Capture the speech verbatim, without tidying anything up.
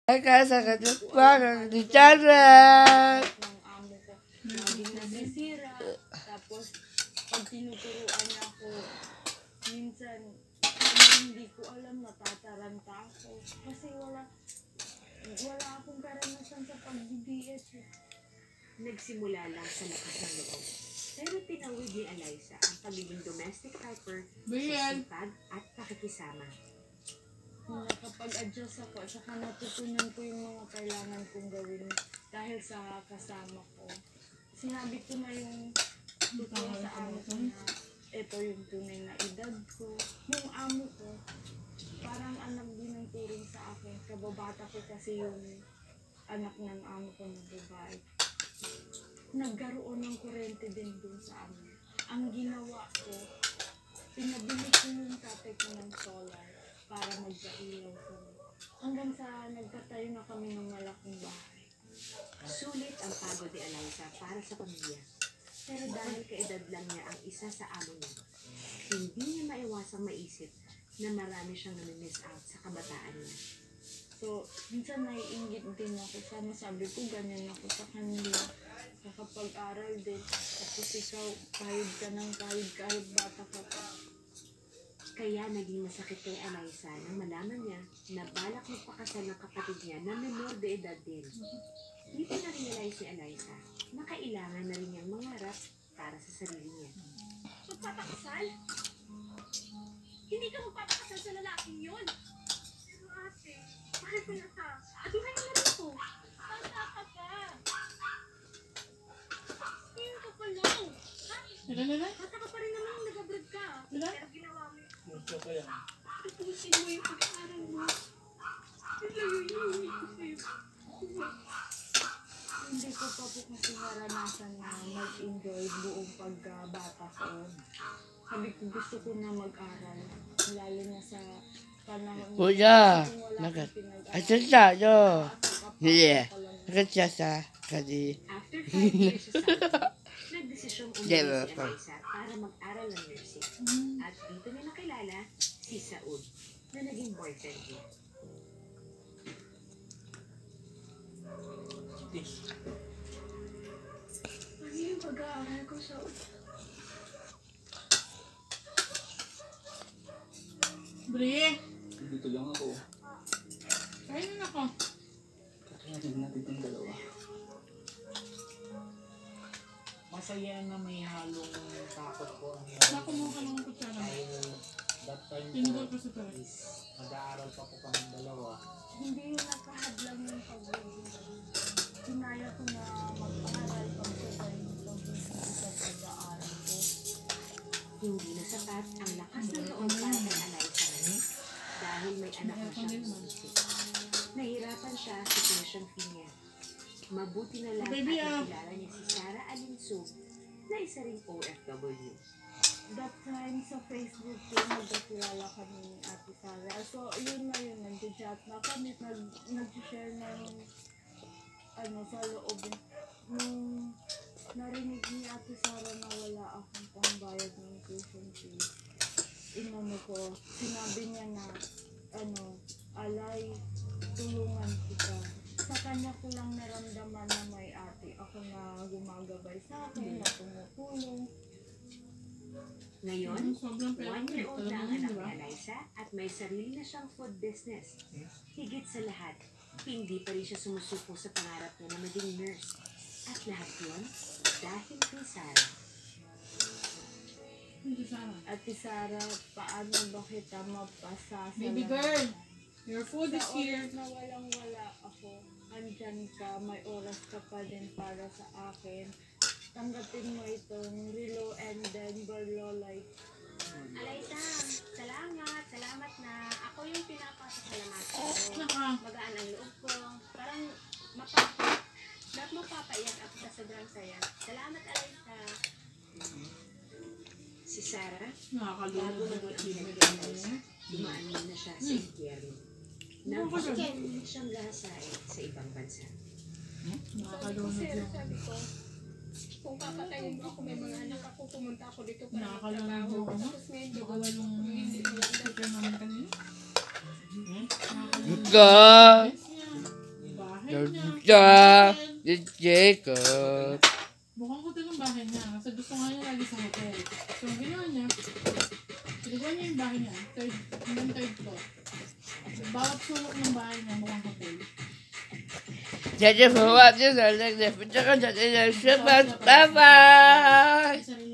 Kasakit parang di charot. Ng amo ko. Laging nasisira. Tapos, pag tinuturuan niya ako, minsan, hindi ko alam, natataranta ako. Kasi wala, wala akong karanasan sa pag-B S. Nagsimula lang sa lakas ng loob. Pero tinawid ni Eliza ang pagiging domestic helper sa sipag at pakikisama. Nakapag-adjust ako at saka natutunan ko yung mga kailangan kong gawin dahil sa kasama ko. Sinabi ko na yung totoo sa amo ko na ito yung tunay na edad ko. Yung amo ko, parang anak din ang turing sa akin. Kababata ko kasi yung anak ng amo ko na babae. Nagkaroon ng kurente din dun sa amin. Ang ginawa ko, pinabili ko yung tatay ko ng solar para magkailaw kami. Hanggang sa nagtatayo na kami ng malaking bahay. Sulit ang pagod ni Eliza para sa pamilya. Pero dahil kaedad lang niya ang isa sa amo niya, hindi niya maiwasang maisip na marami siyang namimiss out sa kabataan niya. So, minsan naiingit din ako. Sana sabi ko, ganyan ako sa kanila. Nakapag-aral din. Tapos ikaw, kahit ka ng kahit kahit bata ka pa. Kaya naging masakit kay Eliza nang malaman niya na balak magpakasal ng kapatid niya na menor de edad din. Dito na realize ni Eliza na kailangan na rin niyang mangarap para sa sarili niya. Magpapakasal? Hindi ka magpapakasal sa lalaking yun. Pero ate, mahal ko na ka. Aduhan mo na ako. Bata ka pa. Ngayon ka pa lang. Ha? Bata ka pa rin naman yung nag-abroad ka. Pero ginawa mo. Tapusin mo yung pag-aaral mo. Yun lang yung hinihingi ko sa'yo. Hindi ko pa po kasi naranasan na mag-enjoy buong pagkabata ko. Sabi ko gusto ko na mag-aral. Lalo na sa panahon Kuya, kung wala nagat. kang pinag-aral. Asa siya, yo. Kapag Yeah. ka lang. Nagat siya sa kadi. After five years sa Saudi, nagdesisyong umuwi Diba? si Eliza para mag-aral ng nursing. At dito niya nakilala si Saud na naging boyfriend niya. Ano yung pag-aaral ko sa... Bre, Dito lang ako. kain na ako. Kakainin natin itong dalawa. Masaya na may halong takot po ang Nakumuha ka ng kutsara. dahil that time Tinigol po ko sa tayo. is mag-aaral pa po kami dalawa. Hindi yung nakahadlang yung pag-ibig. Kinaya ko na mag-aral pag sabay yung pag-ibig sa pag-aaral ko. Hindi na sapat ang lakas ng loob para kay Eliza ngayon dahil may anak na siyang isip. Nahirapan siya sa tuition fee niya. Mabuti na lang Oh, baby, at ah. nakilala niya si Sarah Alinso na isa ring O F W. That time sa Facebook ko, nagkakilala kami ni Ate Sarah. So, yun na yun, nag-chat na kami, nag- nag-share ng ano, sa loob. Nung narinig ni Ate Sarah na wala akong pangbayad ng tuition fee, inano ko, sinabi niya na, ano, Alay, tulungan kita. Sa kanya ko lang naramdaman na may ate ako na gumagabay sa akin, na tumutulong. Ngayon, Sobrang one-year-old na ang talaga, anak di ba? ni Eliza at may sarili na siyang food business. Higit sa lahat, hindi pa rin siya sumusuko sa pangarap niya na maging nurse. At lahat yun dahil kay Sarah. Hindi sana. Ate Sarah, paano ba kita mapasa sa Baby lahat? girl, your food is Sa here. oras na walang wala ako, andyan ka, may oras ka pa din para sa akin. Tanggapin mo itong Rilo and Denver Lolite. Eliza, salamat, salamat na. Ako yung pinapasalamat ko. Naka. Magaan ang loob ko. Parang mapa... Dapat mapapaiyak ako sa sobrang saya. Salamat, Eliza. Si Sarah, Nakakalunod bago na naging ba? ina ni Eliza, dumaan muna siya sa impyerno. Napakapilit siyang gahasain sa ibang bansa. Nakakalunod Sir, yung... sabi ko, kung papatayin mo ako, may mga anak ako, pumunta ako dito para Nakakalunod magtrabaho. yung ano? Tapos ngayon, Gawa yung hindi mo sticker namin kanina. Ka. Yes, yeah. bahay niya. Ganda ni Jacob. Mukhang hotel ang bahay niya. Kasi gusto nga niya lagi sa hotel. So, ang ginawa niya, pinagawa niya yung bahay niya. Third, hanggang third floor. Bawat sulok ng bahay niya mukhang hotel. Thank you for watching. I'll next video. Bye bye. May sarili